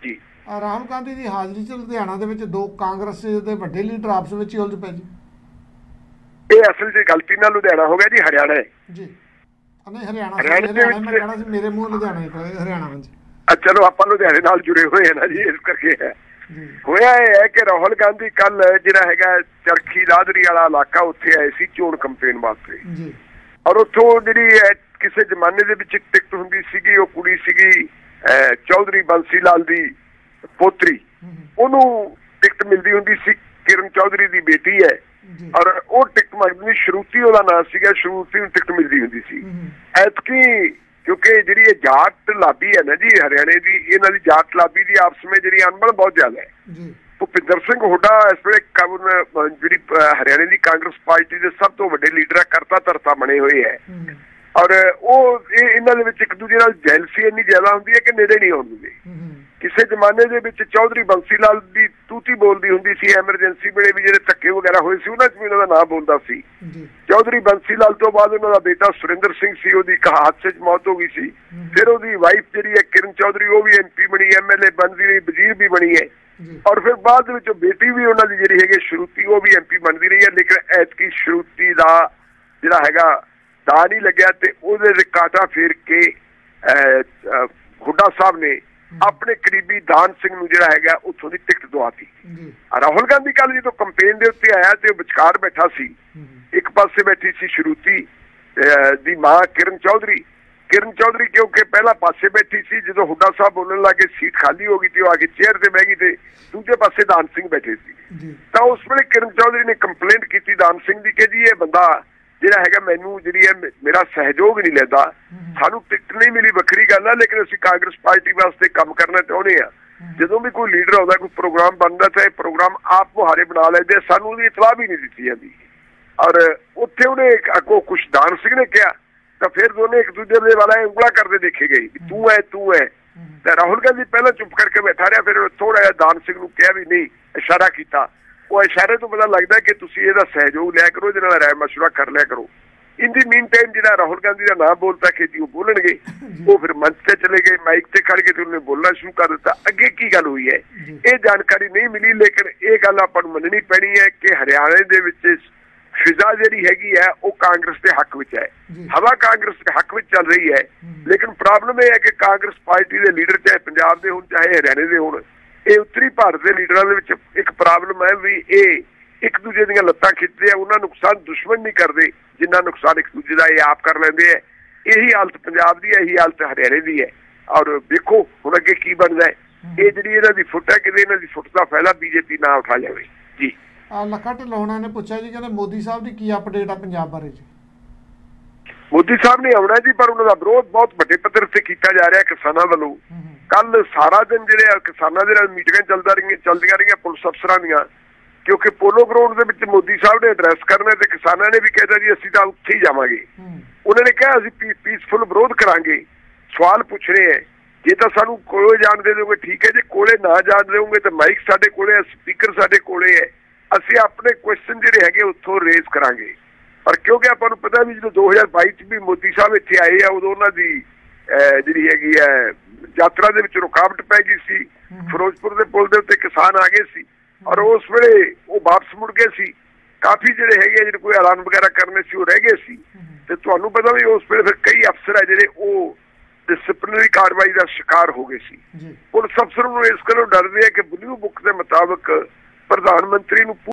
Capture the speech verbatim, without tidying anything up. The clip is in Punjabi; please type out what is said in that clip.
ਜੀ ਰਾਹੁਲ ਗਾਂਧੀ ਦੀ ਹਾਜ਼ਰੀ 'ਚ ਲੁਧਿਆਣਾ ਦੇ ਵਿੱਚ ਦੋ ਕਾਂਗਰਸ ਦੇ ਵੱਡੇ ਲੀਡਰ ਆਪਸ ਵਿੱਚ ਹੀ ਉਲਝ ਪਏ ਜੀ। ਇਹ ਅਸਲ 'ਚ ਗਲਤੀ ਨਾਲ ਲੁਧਿਆਣਾ ਹੋ ਗਿਆ ਜੀ, ਹਰਿਆਣਾ ਹੈ ਜੀ। ਨਹੀਂ ਹਰਿਆਣਾ ਹਰਿਆਣਾ ਮੈਂ ਕਹਿਣਾ ਸੀ, ਮੇਰੇ ਮੂੰਹ ਲੁਧਿਆਣਾ ਹਰਿਆਣਾ ਵਿੱਚ। ਚਲੋ ਆਪਾਂ ਲੁਧਿਆਣੇ ਨਾਲ ਜੁੜੇ ਹੋਏ ਆ ਨਾ ਜੀ, ਇਸ ਕਰਕੇ ਹੈ। ਹੋਇਆ ਇਹ ਹੈ ਕਿ ਰਾਹੁਲ ਗਾਂਧੀ ਕੱਲ ਜਿਹੜਾ ਹੈਗਾ ਚਰਖੀ ਦਾਦਰੀ ਵਾਲਾ ਇਲਾਕਾ ਉੱਥੇ ਆਏ ਸੀ ਚੋਣ ਕੰਪੇਨ ਵਾਸਤੇ, ਔਰ ਉੱਥੋਂ ਜਿਹੜੀ ਕਿਸੇ ਜ਼ਮਾਨੇ ਦੇ ਵਿੱਚ ਟਿਕਟ ਹੁੰਦੀ ਸੀਗੀ, ਉਹ ਕੁੜੀ ਸੀਗੀ ਚੌਧਰੀ ਬੰਸੀ ਲਾਲ ਦੀ ਪੋਤਰੀ, ਉਹਨੂੰ ਟਿਕਟ ਮਿਲਦੀ ਹੁੰਦੀ ਸੀ। ਕਿਰਨ ਚੌਧਰੀ ਦੀ ਬੇਟੀ ਹੈ, ਔਰ ਉਹ ਟਿਕਟ ਮੰਗਦੀ, ਸ਼ਰੂਤੀ ਉਹਦਾ ਨਾਂ ਸੀਗਾ, ਸ਼ਰੂਤੀ ਨੂੰ ਟਿਕਟ ਮਿਲਦੀ ਹੁੰਦੀ ਸੀ। ਐਤਕੀ ਕਿਉਂਕਿ ਜਿਹੜੀ ਇਹ ਜਾਟ ਲਾਬੀ ਹੈ ਨਾ ਜੀ ਹਰਿਆਣੇ ਦੀ, ਇਹਨਾਂ ਦੀ ਜਾਟ ਲਾਬੀ ਦੀ ਆਪਸ ਵਿੱਚ ਜਿਹੜੀ ਅਣਬਣ ਬਹੁਤ ਜ਼ਿਆਦਾ ਹੈ। ਭੁਪਿੰਦਰ ਸਿੰਘ ਹੁੱਡਾ ਇਸ ਵੇਲੇ ਜਿਹੜੀ ਹਰਿਆਣੇ ਦੀ ਕਾਂਗਰਸ ਪਾਰਟੀ ਦੇ ਸਭ ਤੋਂ ਵੱਡੇ ਲੀਡਰ ਆ, ਕਰਤਾ ਧਰਤਾ ਬਣੇ ਹੋਏ ਹੈ, ਔਰ ਉਹ ਇਹਨਾਂ ਦੇ ਵਿੱਚ ਇੱਕ ਦੂਜੇ ਨਾਲ ਜੈਲਸੀ ਇੰਨੀ ਜ਼ਿਆਦਾ ਹੁੰਦੀ ਹੈ ਕਿ ਨੇੜੇ ਨਹੀਂ ਆਉਣ ਦਿੰਦੇ। ਕਿਸੇ ਜ਼ਮਾਨੇ ਦੇ ਵਿੱਚ ਚੌਧਰੀ ਬੰਸੀ ਲਾਲ ਦੀ ਤੂਤੀ ਬੋਲਦੀ ਹੁੰਦੀ ਸੀ, ਐਮਰਜੈਂਸੀ ਵੇਲੇ ਵੀ ਜਿਹੜੇ ਧੱਕੇ ਵਗੈਰਾ ਹੋਏ ਸੀ ਉਹਨਾਂ 'ਚ ਵੀ ਉਹਨਾਂ ਦਾ ਨਾਂ ਬੋਲਦਾ ਸੀ। ਚੌਧਰੀ ਬੰਸੀ ਲਾਲ ਤੋਂ ਬਾਅਦ ਉਹਨਾਂ ਦਾ ਬੇਟਾ ਸੁਰਿੰਦਰ ਸਿੰਘ ਸੀ, ਉਹਦੀ ਇੱਕ ਹਾਦਸੇ 'ਚ ਮੌਤ ਹੋ ਗਈ ਸੀ। ਫਿਰ ਉਹਦੀ ਵਾਈਫ ਜਿਹੜੀ ਹੈ ਕਿਰਨ ਚੌਧਰੀ, ਉਹ ਵੀ ਐਮ ਪੀ ਬਣੀ, ਐਮ ਐਲ ਏ ਬਣਦੀ ਰਹੀ, ਵਜ਼ੀਰ ਵੀ ਬਣੀ ਹੈ, ਔਰ ਫਿਰ ਬਾਅਦ ਦੇ ਵਿੱਚ ਬੇਟੀ ਵੀ ਉਹਨਾਂ ਦੀ ਜਿਹੜੀ ਹੈਗੀ ਸ਼ਰੂਤੀ, ਉਹ ਵੀ ਐਮ ਪੀ ਬਣਦੀ ਰਹੀ ਹੈ। ਲੇਕਿਨ ਐਤਕੀ ਸ਼ਰੂਤੀ ਦਾ ਜਿਹੜਾ ਹੈਗਾ ਦਾ ਨਹੀਂ ਲੱਗਿਆ ਤੇ ਉਹਦੇ ਤੇ ਕਾਂਟਾ ਫੇਰ ਕੇ ਹੁੱਡਾ ਸਾਹਿਬ ਨੇ ਆਪਣੇ ਕਰੀਬੀ ਦਾਨ ਸਿੰਘ ਨੂੰ ਜਿਹੜਾ ਹੈਗਾ ਉੱਥੋਂ ਦੀ ਟਿਕਟ ਦਵਾਤੀ। ਰਾਹੁਲ ਗਾਂਧੀ ਕੱਲ ਜਦੋਂ ਕੰਪੇਨ ਦੇ ਉੱਤੇ ਆਇਆ ਤੇ ਉਹ ਵਿਚਕਾਰ ਬੈਠਾ ਸੀ, ਇੱਕ ਪਾਸੇ ਬੈਠੀ ਸੀ ਸ਼ਰੂਤੀ ਦੀ ਮਾਂ ਕਿਰਨ ਚੌਧਰੀ। ਕਿਰਨ ਚੌਧਰੀ ਕਿਉਂਕਿ ਪਹਿਲਾਂ ਪਾਸੇ ਬੈਠੀ ਸੀ, ਜਦੋਂ ਹੁੱਡਾ ਸਾਹਿਬ ਬੋਲਣ ਲੱਗੇ ਸੀਟ ਖਾਲੀ ਹੋ ਗਈ ਤੇ ਉਹ ਆ ਕੇ ਚੇਅਰ ਤੇ ਬਹਿ ਗਈ ਤੇ ਦੂਜੇ ਪਾਸੇ ਦਾਨ ਸਿੰਘ ਬੈਠੇ ਸੀ। ਤਾਂ ਉਸ ਵੇਲੇ ਕਿਰਨ ਚੌਧਰੀ ਨੇ ਕੰਪਲੇਂਟ ਕੀਤੀ ਦਾਨ ਸਿੰਘ ਦੀ ਕਿ ਜੀ ਇਹ ਬੰਦਾ ਜਿਹੜਾ ਹੈਗਾ ਮੈਨੂੰ ਜਿਹੜੀ ਹੈ ਮੇਰਾ ਸਹਿਯੋਗ ਨਹੀਂ ਲੈਂਦਾ, ਸਾਨੂੰ ਟਿਕਟ ਨਹੀਂ ਮਿਲੀ ਵੱਖਰੀ ਗੱਲ ਆ, ਲੇਕਿਨ ਅਸੀਂ ਕਾਂਗਰਸ ਪਾਰਟੀ ਵਾਸਤੇ ਕੰਮ ਕਰਨਾ ਚਾਹੁੰਦੇ ਆ। ਜਦੋਂ ਵੀ ਕੋਈ ਲੀਡਰ ਆਉਂਦਾ, ਕੋਈ ਪ੍ਰੋਗਰਾਮ ਬਣਦਾ ਤਾਂ ਇਹ ਪ੍ਰੋਗਰਾਮ ਆਪ ਮੁਹਾਰੇ ਬਣਾ ਲੈਂਦੇ, ਸਾਨੂੰ ਉਹਦੀ ਇਤਲਾਹ ਵੀ ਨਹੀਂ ਦਿੱਤੀ ਜਾਂਦੀ। ਔਰ ਉੱਥੇ ਉਹਨੇ ਅੱਗੋਂ ਕੁਛ ਦਾਨ ਸਿੰਘ ਨੇ ਕਿਹਾ ਤਾਂ ਫਿਰ ਦੋਨੇ ਇੱਕ ਦੂਜੇ ਦੇ ਵਾਲਾ ਉਂਗਲਾ ਕਰਦੇ ਦੇਖੇ ਗਏ, ਤੂੰ ਹੈ ਤੂੰ ਹੈ। ਤਾਂ ਰਾਹੁਲ ਗਾਂਧੀ ਪਹਿਲਾਂ ਚੁੱਪ ਕਰਕੇ ਬੈਠਾ ਰਿਹਾ, ਫਿਰ ਥੋੜਾ ਜਿਹਾ ਦਾਨ ਸਿੰਘ ਨੂੰ ਕਿਹਾ ਵੀ ਨਹੀਂ, ਇਸ਼ਾਰਾ ਕੀਤਾ। ਉਹ ਇਸ਼ਾਰੇ ਤੋਂ ਪਤਾ ਲੱਗਦਾ ਕਿ ਤੁਸੀਂ ਇਹਦਾ ਸਹਿਯੋਗ ਲਿਆ ਕਰੋ, ਇਹਦੇ ਨਾਲ ਰਾਏ ਮਸ਼ਵਰਾ ਕਰ ਲਿਆ ਕਰੋ। ਇਨ ਦੀ ਮੀਨ ਟਾਈਮ ਜਿਹੜਾ ਰਾਹੁਲ ਗਾਂਧੀ ਦਾ ਨਾਮ ਬੋਲਤਾ ਕਿ ਜੀ ਉਹ ਬੋਲਣਗੇ, ਉਹ ਫਿਰ ਮੰਚ ਤੇ ਚਲੇ ਗਏ, ਮਾਈਕ ਤੇ ਖੜ ਕੇ ਤੇ ਉਹਨੇ ਬੋਲਣਾ ਸ਼ੁਰੂ ਕਰ ਦਿੱਤਾ। ਅੱਗੇ ਕੀ ਗੱਲ ਹੋਈ ਹੈ ਇਹ ਜਾਣਕਾਰੀ ਨਹੀਂ ਮਿਲੀ, ਲੇਕਿਨ ਇਹ ਗੱਲ ਆਪਾਂ ਨੂੰ ਮੰਨਣੀ ਪੈਣੀ ਹੈ ਕਿ ਹਰਿਆਣੇ ਦੇ ਵਿੱਚ ਫਿਜ਼ਾ ਜਿਹੜੀ ਹੈਗੀ ਹੈ ਉਹ ਕਾਂਗਰਸ ਦੇ ਹੱਕ ਵਿੱਚ ਹੈ, ਹਵਾ ਕਾਂਗਰਸ ਦੇ ਹੱਕ ਵਿੱਚ ਚੱਲ ਰਹੀ ਹੈ। ਲੇਕਿਨ ਪ੍ਰੋਬਲਮ ਇਹ ਹੈ ਕਿ ਕਾਂਗਰਸ ਪਾਰਟੀ ਦੇ ਲੀਡਰ ਚਾਹੇ ਪੰਜਾਬ ਦੇ ਹੋਣ ਚਾਹੇ ਹਰਿਆਣੇ ਦੇ ਹੋਣ, ਇਹ ਉੱਤਰੀ ਭਾਰਤ ਦੇ ਲੀਡਰਾਂ ਦੇ ਵਿੱਚ ਇੱਕ ਪ੍ਰੋਬਲਮ ਹੈ ਵੀ ਇਹ ਇੱਕ ਦੂਜੇ ਦੀਆਂ ਲੱਤਾਂ ਖਿੱਚਦੇ ਆ, ਉਹਨਾਂ ਨੁਕਸਾਨ ਦੁਸ਼ਮਣ ਨਹੀਂ ਕਰਦੇ ਜਿੰਨਾ ਨੁਕਸਾਨ ਇੱਕ ਦੂਜੇ ਦਾ ਇਹ ਆਪ ਕਰ ਲੈਂਦੇ ਆ। ਇਹੀ ਹਾਲਤ ਪੰਜਾਬ ਦੀ ਹੈ, ਇਹੀ ਹਾਲਤ ਹਰਿਆਣੇ ਦੀ ਹੈ, ਔਰ ਵੇਖੋ ਹੁਣ ਅੱਗੇ ਕੀ ਬਣਦਾ ਹੈ। ਇਹ ਜਿਹੜੀ ਇਹਨਾਂ ਦੀ ਫੁੱਟ ਹੈ, ਕਿਤੇ ਇਹਨਾਂ ਦੀ ਫੁੱਟ ਦਾ ਫਾਇਦਾ ਬੀਜੇਪੀ ਨਾ ਉਠਾ ਜਾਵੇ ਜੀ। ਲੱਖਾ ਢਿੱਲੋਂ ਨੇ ਪੁੱਛਿਆ ਜੀ, ਕਹਿੰਦੇ ਮੋਦੀ ਸਾਹਿਬ ਦੀ ਕੀ ਅਪਡੇਟ ਆ ਪੰਜਾਬ ਬਾਰੇ ਜੀ? ਮੋਦੀ ਸਾਹਿਬ ਨੇ ਆਉਣਾ ਜੀ, ਪਰ ਉਹਨਾਂ ਦਾ ਵਿਰੋਧ ਬਹੁਤ ਵੱਡੇ ਪੱਧਰ ਤੇ ਕੀਤਾ ਜਾ ਰਿਹਾ ਕਿਸਾਨਾਂ ਵੱਲੋਂ। ਕੱਲ ਸਾਰਾ ਦਿਨ ਜਿਹੜੇ ਕਿਸਾਨਾਂ ਦੇ ਨਾਲ ਮੀਟਿੰਗਾਂ ਚੱਲਦਾ ਰਹੀਆਂ ਚੱਲਦੀਆਂ ਰਹੀਆਂ ਪੁਲਿਸ ਅਫਸਰਾਂ ਦੀਆਂ, ਕਿਉਂਕਿ ਪੋਲੋ ਗਰਾਊਂਡ ਦੇ ਵਿੱਚ ਮੋਦੀ ਸਾਹਿਬ ਨੇ ਐਡਰੈਸ ਕਰਨਾ ਤੇ ਕਿਸਾਨਾਂ ਨੇ ਵੀ ਕਹਿਤਾ ਜੀ ਅਸੀਂ ਤਾਂ ਉੱਥੇ ਹੀ ਜਾਵਾਂਗੇ। ਉਹਨਾਂ ਨੇ ਕਿਹਾ ਅਸੀਂ ਪੀਸਫੁਲ ਵਿਰੋਧ ਕਰਾਂਗੇ। ਸਵਾਲ ਪੁੱਛ ਰਹੇ ਹੈ, ਜੇ ਤਾਂ ਸਾਨੂੰ ਕੋਲੇ ਜਾਣ ਦੇ ਦਿਓਗੇ ਠੀਕ ਹੈ, ਜੇ ਕੋਲੇ ਨਾ ਜਾਣ ਦਿਓਗੇ ਤਾਂ ਮਾਈਕ ਸਾਡੇ ਕੋਲੇ ਹੈ, ਸਪੀਕਰ ਸਾਡੇ ਕੋਲੇ ਹੈ, ਅਸੀਂ ਆਪਣੇ ਕੁਐਸਚਨ ਜਿਹੜੇ ਹੈਗੇ ਉੱਥੋਂ ਰੇਜ਼ ਕਰਾਂਗੇ। ਪਰ ਕਿਉਂਕਿ ਆਪਾਂ ਨੂੰ ਪਤਾ ਵੀ ਜਦੋਂ ਦੋ ਹਜ਼ਾਰ ਬਾਈ 'ਚ ਵੀ ਮੋਦੀ ਸਾਹਿਬ ਇੱਥੇ ਆਏ ਆ, ਉਦੋਂ ਉਹਨਾਂ ਦੀ ਜਿਹੜੀ ਹੈਗੀ ਹੈ ਯਾਤਰਾ ਦੇ ਵਿੱਚ ਰੁਕਾਵਟ ਪੈ ਗਈ ਸੀ। ਫਿਰੋਜ਼ਪੁਰ ਦੇ ਪੁਲ ਦੇ ਉੱਤੇ ਕਿਸਾਨ ਆ ਗਏ ਸੀ, ਔਰ ਉਸ ਵੇਲੇ ਉਹ ਵਾਪਸ ਮੁੜ ਗਏ ਸੀ। ਕਾਫੀ ਜਿਹੜੇ ਹੈਗੇ ਜਿਹੜੇ ਕੋਈ ਐਲਾਨ ਵਗੈਰਾ ਕਰਨੇ ਸੀ ਉਹ ਰਹਿ ਗਏ ਸੀ। ਤੇ ਤੁਹਾਨੂੰ ਪਤਾ ਵੀ ਉਸ ਵੇਲੇ ਫਿਰ ਕਈ ਅਫਸਰ ਹੈ ਜਿਹੜੇ ਉਹ ਡਿਸਪਲਿਨਰੀ ਕਾਰਵਾਈ ਦਾ ਸ਼ਿਕਾਰ ਹੋ ਗਏ ਸੀ। ਪੁਲਿਸ ਅਫਸਰ ਨੂੰ ਇਸ ਗੱਲੋਂ ਡਰਦੇ ਆ ਕਿ ਬਲੂ ਬੁੱਕ ਦੇ ਮੁਤਾਬਕ ਪ੍ਰਧਾਨ ਮੰਤਰੀ ਨੂੰ